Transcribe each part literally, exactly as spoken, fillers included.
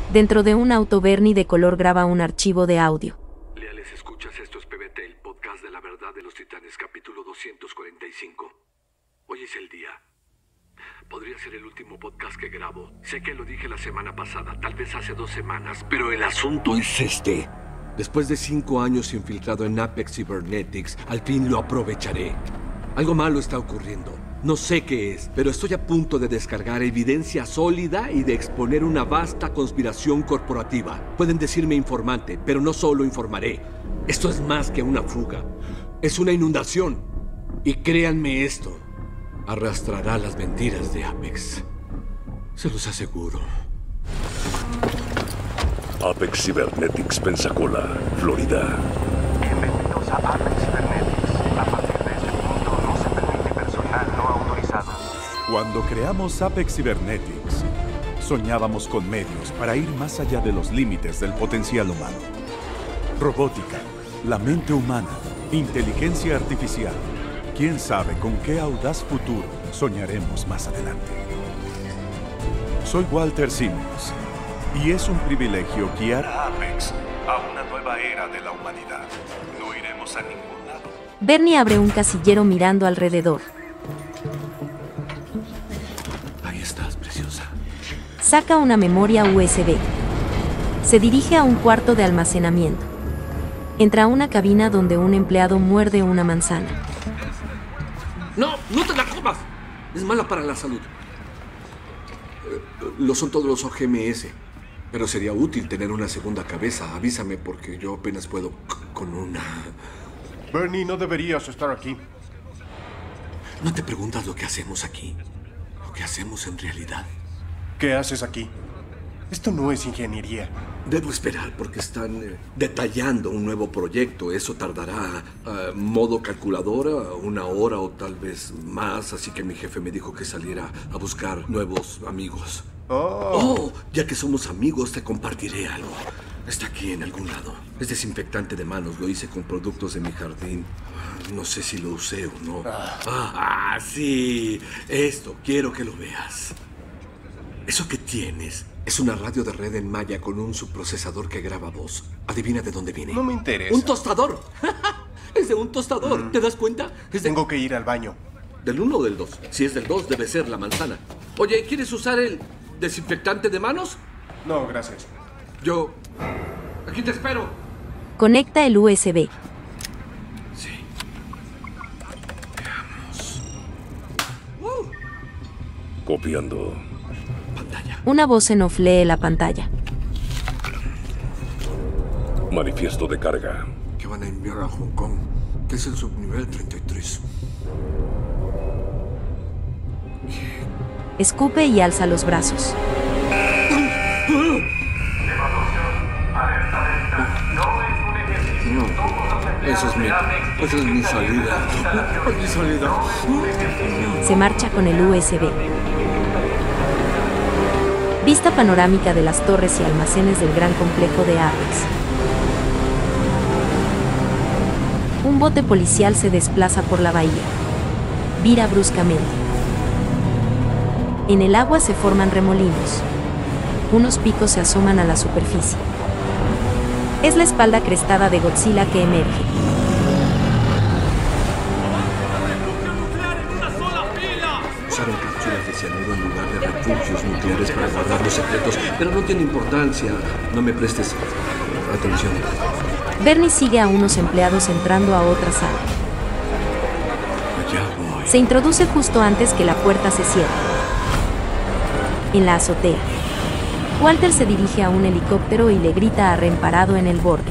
Dentro de un auto, Bernie de color graba un archivo de audio. Leales escuchas, esto es P B T, el podcast de la verdad de los titanes, capítulo doscientos cuarenta y cinco. Hoy es el día. Podría ser el último podcast que grabo. Sé que lo dije la semana pasada, tal vez hace dos semanas, pero el asunto es este. Después de cinco años infiltrado en Apex Cybernetics, al fin lo aprovecharé. Algo malo está ocurriendo. No sé qué es, pero estoy a punto de descargar evidencia sólida y de exponer una vasta conspiración corporativa. Pueden decirme informante, pero no solo informaré. Esto es más que una fuga. Es una inundación. Y créanme esto, arrastrará las mentiras de Apex. Se los aseguro. Apex Cybernetics, Pensacola, Florida. Bienvenidos a Apex Cybernetics. A partir de este punto no se permite personal no autorizado. Cuando creamos Apex Cybernetics, soñábamos con medios para ir más allá de los límites del potencial humano. Robótica, la mente humana, inteligencia artificial. ¿Quién sabe con qué audaz futuro soñaremos más adelante? Soy Walter Simmons, y es un privilegio guiar a Apex a una nueva era de la humanidad. No iremos a ningún lado. Bernie abre un casillero mirando alrededor. Ahí estás, preciosa. Saca una memoria U S B. Se dirige a un cuarto de almacenamiento. Entra a una cabina donde un empleado muerde una manzana. ¡No! ¡No te la comas! Es mala para la salud. Eh, Lo son todos los O G M S. Pero sería útil tener una segunda cabeza. Avísame porque yo apenas puedo c- con una... Bernie, no deberías estar aquí. ¿No te preguntas lo que hacemos aquí? Lo que hacemos en realidad. ¿Qué haces aquí? Esto no es ingeniería. Debo esperar porque están eh, detallando un nuevo proyecto. Eso tardará, eh, modo calculadora, una hora o tal vez más. Así que mi jefe me dijo que saliera a buscar nuevos amigos. Oh, Oh, ya que somos amigos, te compartiré algo. Está aquí en algún lado. Es desinfectante de manos. Lo hice con productos de mi jardín. No sé si lo usé o no. Ah, ah, sí. Esto, quiero que lo veas. Eso que tienes es una radio de red en malla con un subprocesador que graba voz. Adivina de dónde viene. no me interesa. ¡Un tostador! Es de un tostador. ¿Te das cuenta? Es de... Tengo que ir al baño. ¿Del uno o del dos? Si es del dos, debe ser la manzana. Oye, ¿quieres usar el desinfectante de manos? No, gracias. Yo... Aquí te espero. Conecta el U S B. Sí. Veamos. Uh, Copiando. pantalla. Una voz en off lee la pantalla. Manifiesto de carga. Que van a enviar a Hong Kong, que es el subnivel treinta y tres. Escupe y alza los brazos. No, esa es mi... Esa es mi salida. Mi salida. Se marcha con el U S B. Vista panorámica de las torres y almacenes del gran complejo de Apex. Un bote policial se desplaza por la bahía. Vira bruscamente. En el agua se forman remolinos. Unos picos se asoman a la superficie. Es la espalda crestada de Godzilla que emerge. Usaron cápsulas de cianuro en lugar de refugios nucleares para guardar los secretos, pero no tiene importancia. No me prestes atención. Bernie sigue a unos empleados entrando a otra sala. Allá voy. Se introduce justo antes que la puerta se cierre. En la azotea, Walter se dirige a un helicóptero y le grita a Ren parado en el borde.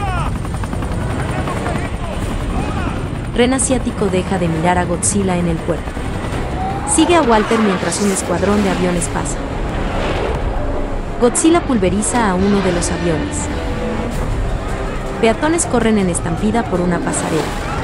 Ren asiático deja de mirar a Godzilla en el puerto. Sigue a Walter mientras un escuadrón de aviones pasa. Godzilla pulveriza a uno de los aviones. Peatones corren en estampida por una pasarela.